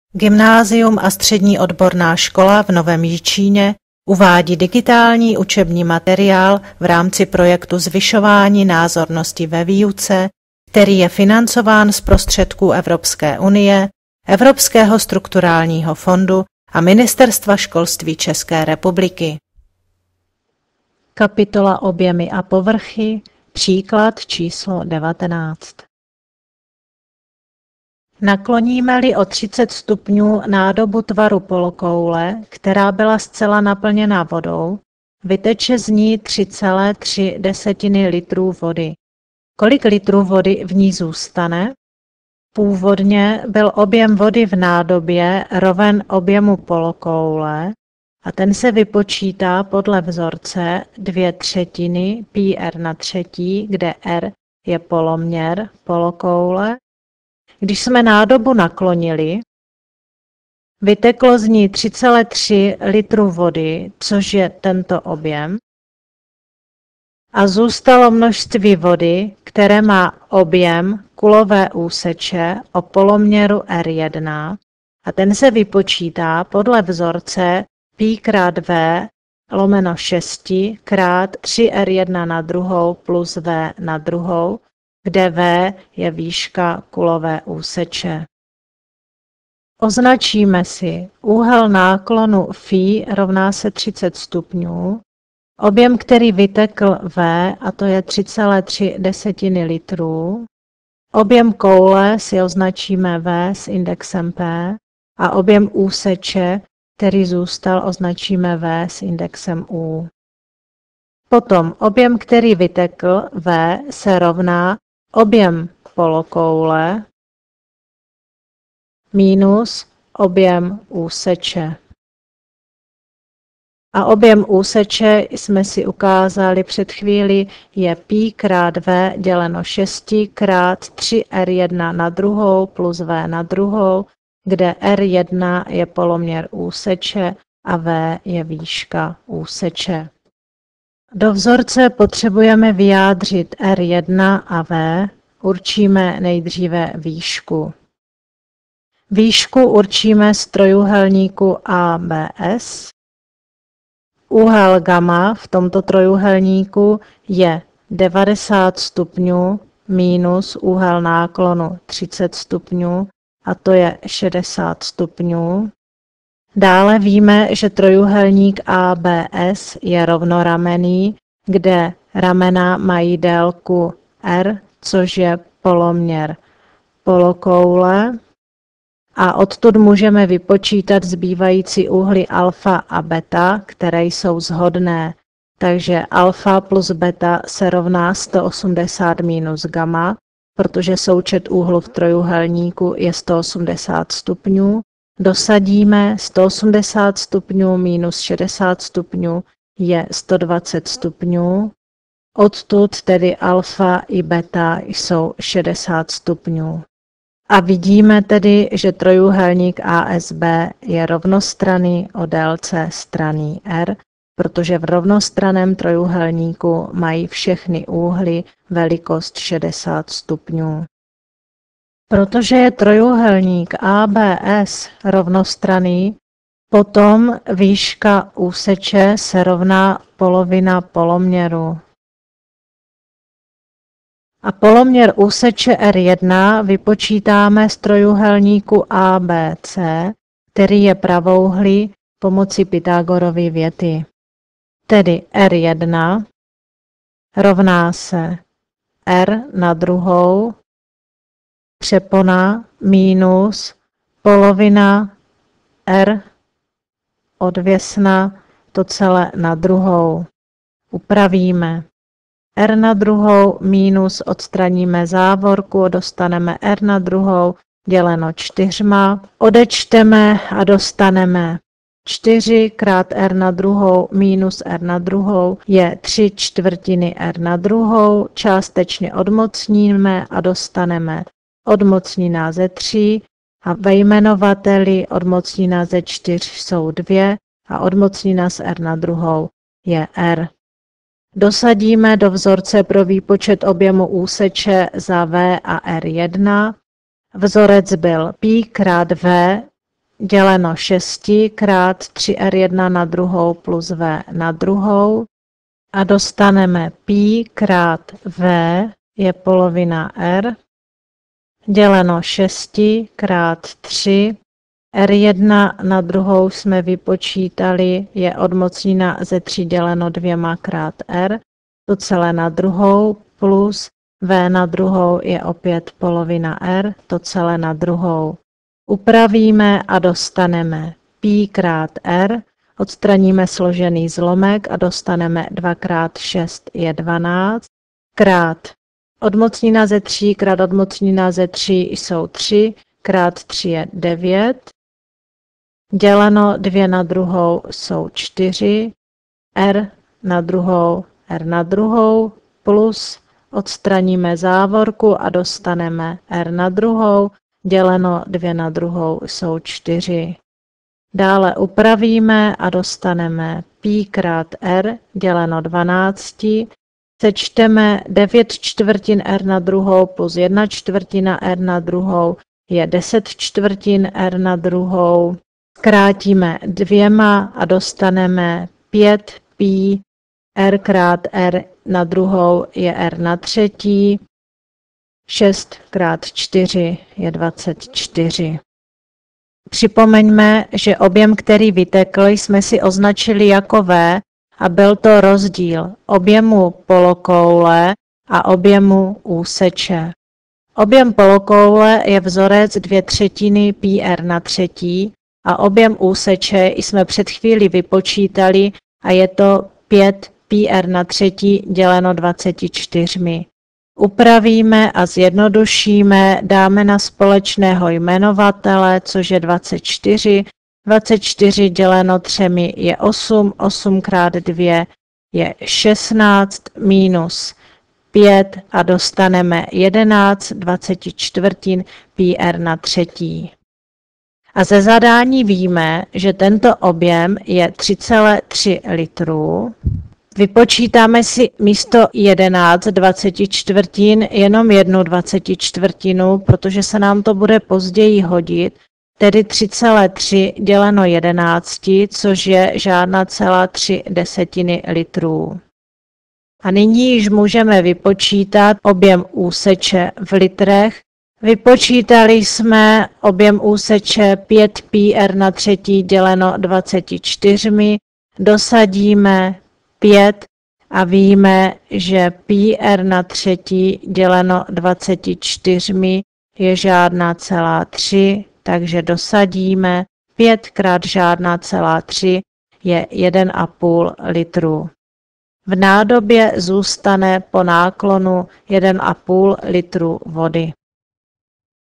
Gymnázium a střední odborná škola v Novém Jičíně uvádí digitální učební materiál v rámci projektu Zvyšování názornosti ve výuce, který je financován z prostředků Evropské unie, Evropského strukturálního fondu a Ministerstva školství České republiky. Kapitola Objemy a povrchy, příklad číslo 19. Nakloníme-li o 30 stupňů nádobu tvaru polokoule, která byla zcela naplněna vodou, vyteče z ní 3,3 litrů vody. Kolik litrů vody v ní zůstane? Původně byl objem vody v nádobě roven objemu polokoule a ten se vypočítá podle vzorce 2/3 πr/3, kde r je poloměr polokoule. Když jsme nádobu naklonili, vyteklo z ní 3,3 litru vody, což je tento objem, a zůstalo množství vody, které má objem kulové úseče o poloměru R1 a ten se vypočítá podle vzorce π/v/6 krát 3R1 plus V2, kde V je výška kulové úseče. Označíme si úhel náklonu φ rovná se 30 stupňů, objem, který vytekl V, a to je 3,3 litrů, objem koule si označíme V s indexem P a objem úseče, který zůstal, označíme V s indexem U. Potom objem, který vytekl V, se rovná objem polokoule minus objem úseče. A objem úseče jsme si ukázali před chvíli je π/v děleno 6 krát 3R1 plus V2, kde R1 je poloměr úseče a V je výška úseče. Do vzorce potřebujeme vyjádřit R1 a V, určíme nejdříve výšku. Výšku určíme z trojúhelníku ABS. Úhel gamma v tomto trojúhelníku je 90 stupňů minus úhel náklonu 30 stupňů, a to je 60 stupňů. Dále víme, že trojúhelník ABS je rovnoramenný, kde ramena mají délku R, což je poloměr polokoule. A odtud můžeme vypočítat zbývající úhly alfa a beta, které jsou shodné. Takže alfa plus beta se rovná 180 minus gamma, protože součet úhlu v trojúhelníku je 180 stupňů. Dosadíme 180 stupňů minus 60 stupňů je 120 stupňů. Odtud tedy alfa i beta jsou 60 stupňů. A vidíme tedy, že trojúhelník ASB je rovnostranný o délce strany R, protože v rovnostranném trojúhelníku mají všechny úhly velikost 60 stupňů. Protože je trojúhelník ABS rovnostranný, potom výška úseče se rovná polovina poloměru. A poloměr úseče R1 vypočítáme z trojúhelníku ABC, který je pravouhlý pomocí Pythagorovy věty. Tedy R1 rovná se R² přepona minus polovina R odvěsna to celé na druhou. Upravíme. R² minus odstraníme závorku, dostaneme R² děleno 4, odečteme a dostaneme 4 krát R² minus R² je 3/4 R², částečně odmocníme a dostaneme odmocnina ze 3 a ve jmenovateli odmocnina ze 4 jsou 2 a odmocnina z R² je R. Dosadíme do vzorce pro výpočet objemu úseče za V a R1. Vzorec byl π krát V děleno 6 krát 3R1 na druhou plus V na druhou a dostaneme pi krát V je polovina R děleno 6 krát 3. R1 na druhou jsme vypočítali, je odmocnina ze 3 děleno 2 krát R, to celé na druhou, plus V na druhou je opět polovina R, to celé na druhou. Upravíme a dostaneme pi krát R, odstraníme složený zlomek a dostaneme 2 krát 6 je 12, krát odmocnina ze 3 krát odmocnina ze 3 jsou 3, krát 3 je 9, děleno 2 na druhou jsou 4, R na druhou, plus odstraníme závorku a dostaneme R na druhou, děleno 2 na druhou jsou 4. Dále upravíme a dostaneme pi krát R děleno 12, sečteme 9 čtvrtin R na druhou plus 1 čtvrtina R na druhou je 10 čtvrtin R na druhou. Krátíme 2 a dostaneme 5 pi R krát R na druhou je R na třetí. 6 krát 4 je 24. Připomeňme, že objem, který vytekl, jsme si označili jako V a byl to rozdíl objemu polokoule a objemu úseče. Objem polokoule je vzorec 2/3 pi R na třetí a objem úseče jsme před chvíli vypočítali a je to 5 pi R na třetí děleno 24. Upravíme a zjednodušíme, dáme na společného jmenovatele, což je 24. 24 děleno 3 je 8, 8 krát 2 je 16 minus 5 a dostaneme 11 24 pi R na třetí. A ze zadání víme, že tento objem je 3,3 litrů. Vypočítáme si místo 11 24 jenom 1 24, protože se nám to bude později hodit, tedy 3,3 děleno 11, což je žádná celá 3 desetiny litrů. A nyní již můžeme vypočítat objem úseče v litrech. Vypočítali jsme objem úseče 5 pi R na třetí děleno 24, dosadíme 5 a víme, že pi R na třetí děleno 24 je žádná celá 3, takže dosadíme 5 krát žádná celá 3 je 1,5 litru. V nádobě zůstane po náklonu 1,5 litru vody.